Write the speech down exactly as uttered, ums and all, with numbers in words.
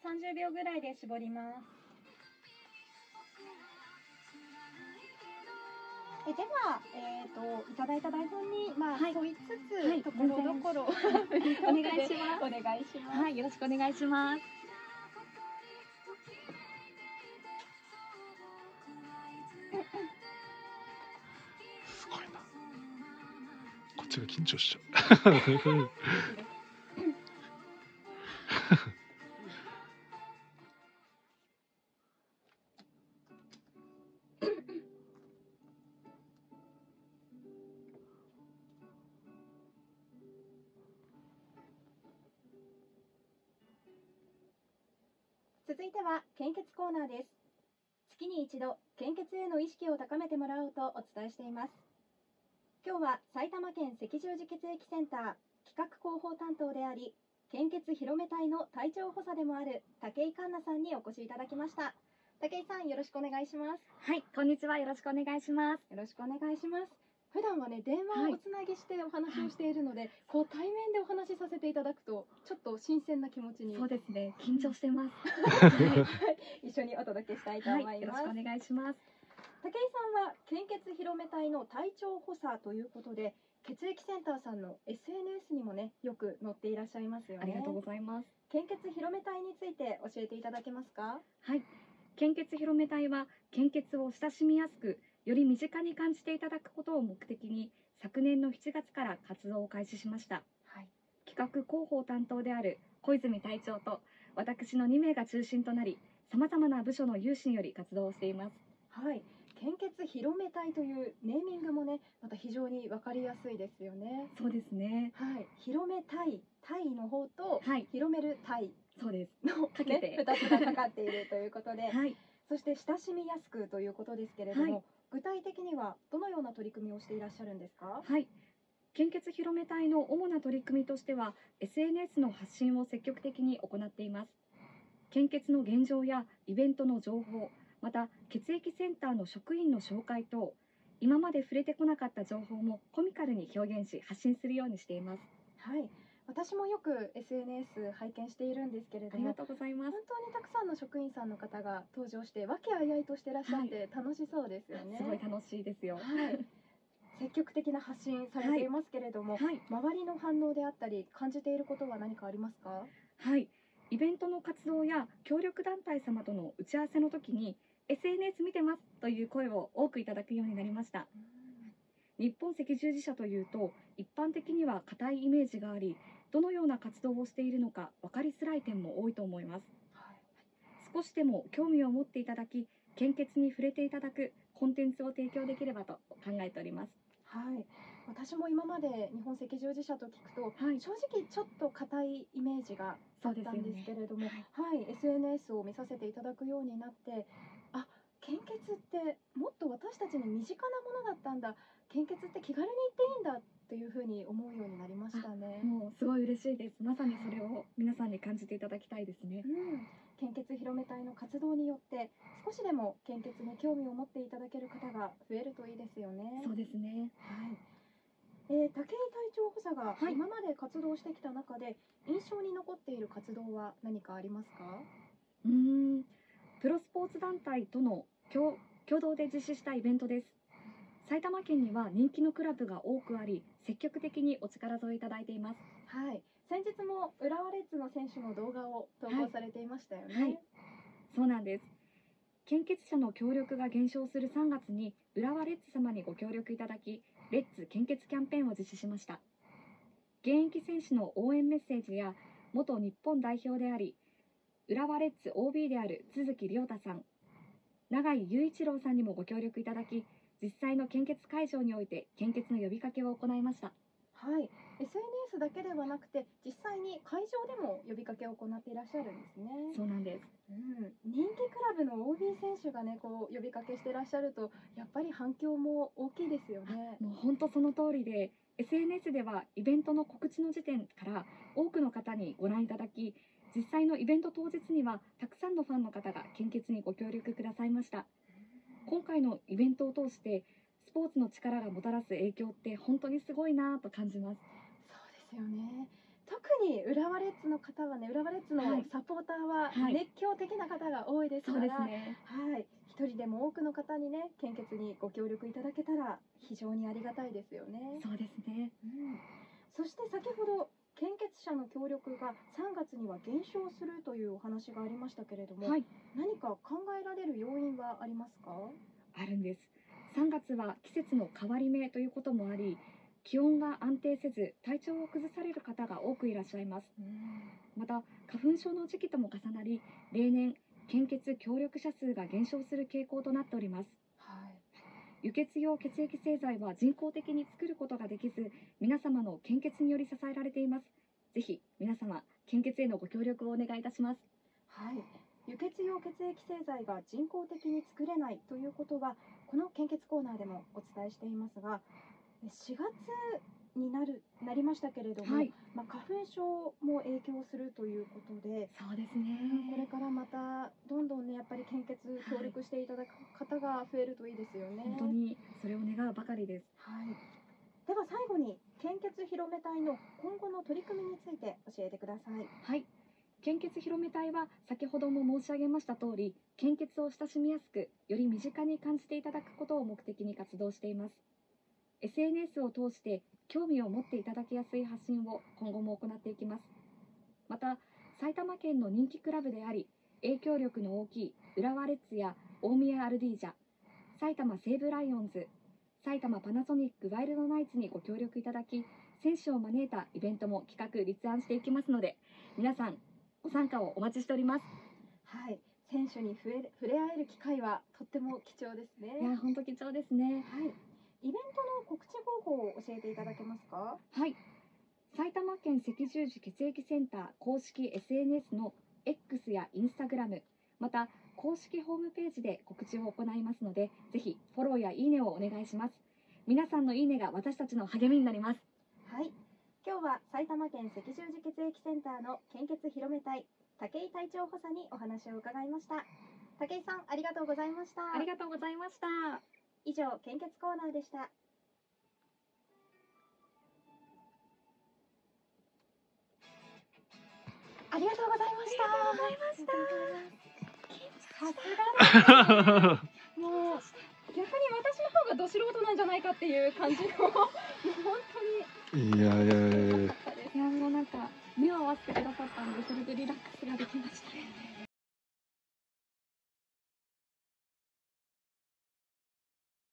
さんじゅうびょうぐらいで絞ります。えでは、えーと、いただいた台本に、まあ、はい、沿いつつ、はい、ところどころお願いします。お願いします。はい、よろしくお願いします。 すごいな。こっちが緊張しちゃう。 続いては献血コーナーです。月に一度献血への意識を高めてもらおうとお伝えしています。今日は埼玉県赤十字血液センター企画広報担当であり、献血広め隊の隊長補佐でもある武井環奈さんにお越しいただきました。武井さん、よろしくお願いします。 はい、こんにちは。よろしくお願いします。 よろしくお願いします。普段はね、電話をおつなぎしてお話をしているので、はい、こう対面でお話しさせていただくとちょっと新鮮な気持ちに。 そうですね、緊張してます。 はい、一緒にお届けしたいと思います。はい、 よろしくお願いします。 武井さんは献血広め隊の隊長補佐ということで、血液センターさんの エスエヌエス にもね、よく載っていらっしゃいますよね。 ありがとうございます。 献血広め隊について教えていただけますか？ はい、献血広め隊は献血を親しみやすく、より身近に感じていただくことを目的に、昨年のしちがつから活動を開始しました。はい、企画広報担当である小泉隊長と私のにめいが中心となり、さまざまな部署の有志により活動をしています。 はい、献血広め隊というネーミングもね、また非常に分かりやすいですよね。 そうですね。 はい、広め隊、隊の方と、はい、広める隊そうですのかけて、 ね、ふたつがかかっているということで、 はい、 そして親しみやすくということですけれども、はい、具体的にはどのような取り組みをしていらっしゃるんですか？ はい、献血広め隊の主な取り組みとしては エスエヌエス の発信を積極的に行っています。献血の現状やイベントの情報、また血液センターの職員の紹介等、今まで触れてこなかった情報もコミカルに表現し発信するようにしています。 はい、私もよく エスエヌエス 拝見しているんですけれども、 ありがとうございます。 本当にたくさんの職員さんの方が登場して和気あいあいとしてらっしゃって楽しそうですよね。 はい、すごい楽しいですよ。 はい、積極的な発信されていますけれども、はい、周りの反応であったり感じていることは何かありますか？ はい、イベントの活動や協力団体様との打ち合わせの時に エスエヌエス 見てますという声を多くいただくようになりました。日本赤十字社というと一般的には固いイメージがあり、どのような活動をしているのか分かりづらい点も多いと思います。はい、少しでも興味を持っていただき、献血に触れていただくコンテンツを提供できればと考えております。 はい、私も今まで日本赤十字社と聞くと、はい、正直ちょっと硬いイメージがあったんですけれども、ね、はい、はい、エスエヌエス を見させていただくようになって、あ、献血ってもっと私たちに身近なものだったんだ、献血って気軽に行っていいんだっていうふうに思うようになりましたね。 もうすごい嬉しいです。まさにそれを皆さんに感じていただきたいですね。 うん、献血広め隊の活動によって少しでも献血に興味を持っていただける方が増えるといいですよね。 そうですね。 はい。えー、武井隊長補佐が今まで活動してきた中で印象に残っている活動は何かありますか？ うーん、プロスポーツ団体との 共, 共同で実施したイベントです。埼玉県には人気のクラブが多くあり、積極的にお力添えいただいています。 はい、先日も浦和レッズの選手の動画を投稿されていましたよね。 はいはい、そうなんです。献血者の協力が減少するさんがつに浦和レッズ様にご協力いただき、レッツ献血キャンペーンを実施しました。現役選手の応援メッセージや元日本代表であり浦和レッズ オービー である都築亮太さん、永井雄一郎さんにもご協力いただき、実際の献血会場において献血の呼びかけを行いました。 はい、エスエヌエス だけではなくて実際に会場でも呼びかけを行っていらっしゃるんですね。 そうなんです。 うん、人気クラブの オービー 選手がねこう呼びかけしていらっしゃるとやっぱり反響も大きいですよね。 もう本当その通りで、 エスエヌエス ではイベントの告知の時点から多くの方にご覧いただき、実際のイベント当日にはたくさんのファンの方が献血にご協力くださいました。今回のイベントを通してスポーツの力がもたらす影響って本当にすごいなと感じます。 そうですよね。 特に浦和レッズの方はね、浦和レッズのはいサポーターははい熱狂的な方が多いですそうから、 ですね。 はい、一人でも多くの方にね、献血にご協力いただけたら非常にありがたいですよね。 そうですね。 うん、そして先ほど献血者の協力がさんがつには減少するというお話がありましたけれども、 はい、 何か考えられる要因はありますか？ あるんです。さんがつは季節の変わり目ということもあり、気温が安定せず体調を崩される方が多くいらっしゃいます。また花粉症の時期とも重なり、例年献血協力者数が減少する傾向となっております。 はい、 輸血用血液製剤は人工的に作ることができず、皆様の献血により支えられています。ぜひ皆様献血へのご協力をお願いいたします。 はい、輸血用血液製剤が人工的に作れないということはこの献血コーナーでもお伝えしていますが、しがつになるなりましたけれども、 はい、 まあ、花粉症も影響するということで、 そうですね。 これからまたどんどんね、やっぱり献血協力していただく方が増えるといいですよね。 本当にそれを願うばかりです。 はい、では最後に献血広め隊の今後の取り組みについて教えてください。 はい、献血広め隊は先ほども申し上げました通り、献血を親しみやすく、より身近に感じていただくことを目的に活動しています。エスエヌエス を通して興味を持っていただきやすい発信を今後も行っていきます。また、埼玉県の人気クラブであり、影響力の大きい浦和レッズや大宮アルディージャ、埼玉西武ライオンズ、埼玉パナソニックワイルドナイツにご協力いただき、選手を招いたイベントも企画立案していきますので、皆さんご参加をお待ちしております。 はい、選手に触れ触れ合える機会はとっても貴重ですね。 いや、本当貴重ですね。 はい、イベントの告知方法を教えていただけますか？ はい、埼玉県赤十字血液センター公式 エスエヌエス の X や Instagram、また公式ホームページで告知を行いますので、ぜひフォローやいいねをお願いします。皆さんのいいねが私たちの励みになります。 はい、今日は埼玉県赤十字血液センターの献血広め隊武井隊長補佐にお話を伺いました。武井さん、ありがとうございました。 ありがとうございました。 以上、献血コーナーでした。ありがとうございました。 ありがとうございました。 さすがですね。もう逆に私の方がど素人なんじゃないかっていう感じのもう本当にいやいやいやいや、 良かったです。 いや、もうなんか目を合わせてくださったんで、それでリラックスができました。